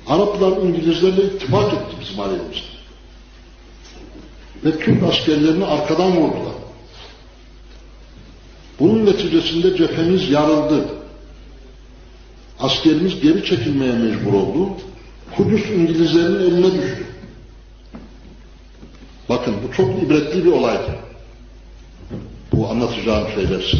Araplar İngilizlerle ittifak etti bizim aleyhimizde. Ve Türk askerlerini arkadan vurdular. Bunun neticesinde cephemiz yarıldı. Askerimiz geri çekilmeye mecbur oldu. Kudüs İngilizlerin eline düştü. Bakın bu çok ibretli bir olaydı. Bu anlatacağım şeyler size.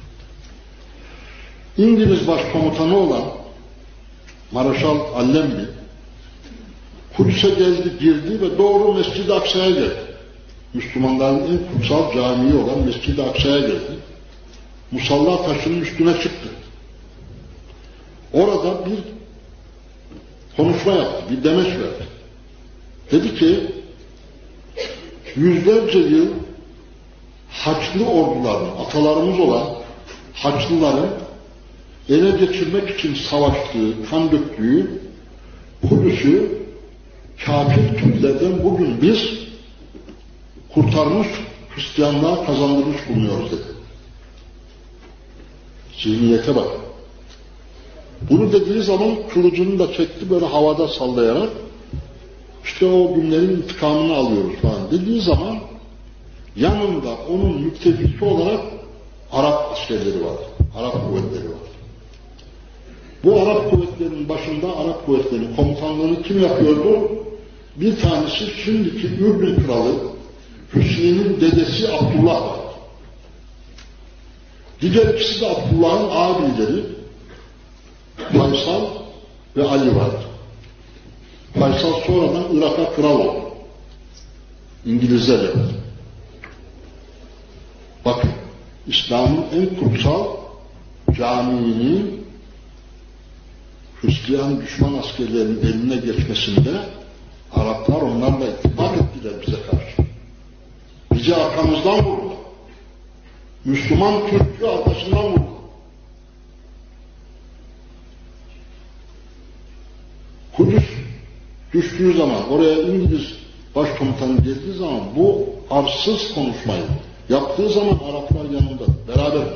İngiliz başkomutanı olan Maraşal Allenby Kudüs'e geldi, girdi ve doğru Mescid-i Aksa'ya geldi. Müslümanların en kutsal camii olan Mescid-i Aksa'ya geldi. Musalla taşının üstüne çıktı. Orada bir konuşma yaptı, bir demeç verdi. Dedi ki, yüzlerce yıl Haçlı orduların, atalarımız olan Haçlıların ele geçirmek için savaştığı, kan döktüğü Kudüs'ü kafir Türklerden bugün biz kurtarmış, Hristiyanlığa kazandırmış bulunuyoruz dedi. Zihniyete bak. Bunu dediği zaman kılıcını da çekti böyle havada sallayarak, işte o günlerin intikamını alıyoruz falan dediği zaman yanında onun müttefiki olarak Arap askerleri var. Arap kuvvetleri var. Bu Arap kuvvetlerinin başında Arap kuvvetlerinin komutanlığını kim yapıyordu? Bir tanesi şimdiki Ürdün kralı Hüsnü'nün dedesi Abdullah var. Diğer ikisi de Abdullah'ın abileri Faysal ve Ali var. Faysal sonradan Irak'a kral oldu. İngilizlerle. Bakın, İslam'ın en kutsal camiinin Hristiyan düşman askerlerinin eline geçmesinde Araplar onlarla ittifak ettiler bize karşı. Bizi arkamızdan vurdular. Müslüman Türk'ü arkasından vurdu. Kudüs düştüğü zaman, oraya İngiliz başkomutanı geldiği zaman bu arsız konuşmayı yaptığı zaman Araplar yanında, beraber.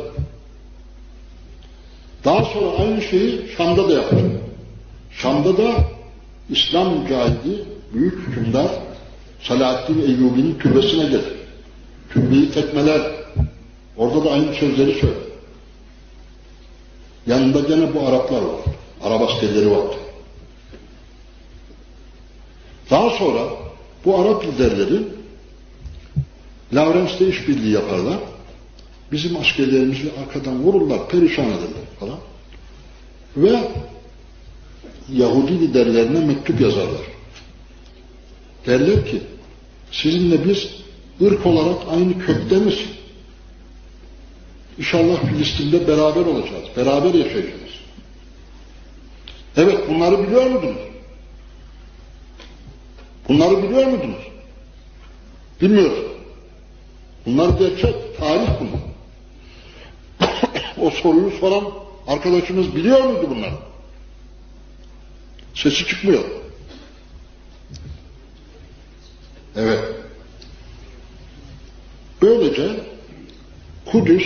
Daha sonra aynı şeyi Şam'da da yaptı. Şam'da da İslam mücahidi, büyük hükümdar Selahaddin Eyyubi'nin türbesine gelir. Türbeyi tekmeler. Orada da aynı sözleri söyler. Yanında gene bu Araplar var. Arap askerleri var. Daha sonra bu Arap liderleri Lawrence'de işbirliği yaparlar. Bizim askerlerimizi arkadan vururlar, perişan ederler falan. Ve Yahudi liderlerine mektup yazarlar. Derler ki, sizinle biz ırk olarak aynı kökteniz. İnşallah Filistin'de beraber olacağız, beraber yaşayacağız. Evet, bunları biliyor muydunuz? Bunları biliyor muydunuz? Bilmiyoruz. Bunlar gerçek, tarih bunlar. O soruyu soran arkadaşımız biliyor muydu bunları? Sesi çıkmıyor. Evet. Böylece Kudüs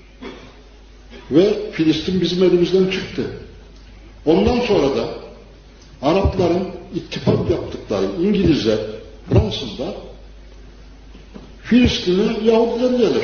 ve Filistin bizim elimizden çıktı. Ondan sonra da Arapların ittifak yaptıkları İngilizler, Fransızlar Filistin'e Yahudileri yerleştirdiler.